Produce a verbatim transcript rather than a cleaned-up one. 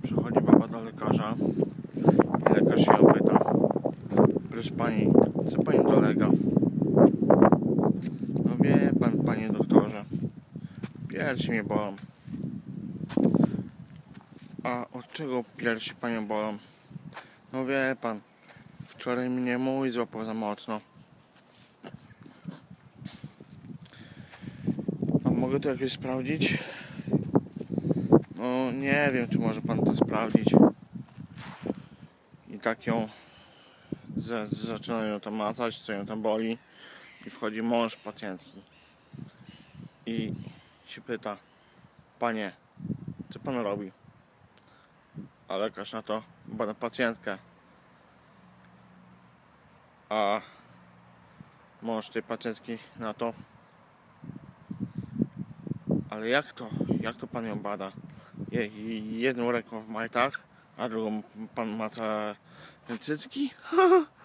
Przychodzi baba do lekarza i lekarz się ją pyta: proszę pani, co pani dolega? No wie pan, panie doktorze, piersi mnie bolą. A od czego piersi panią bolą? No wie pan, wczoraj mnie mój złapał za mocno. A mogę to jakoś sprawdzić? No nie wiem, czy może pan to sprawdzić. I tak ją z, zaczyna ją tam macać, co ją tam boli. I wchodzi mąż pacjentki i się pyta: panie, co pan robi? A lekarz na to: bada pacjentkę. A mąż tej pacjentki na to: ale jak to? Jak to pan ją bada? Je, jedną ręką w majtach, a drugą pan maca cycki?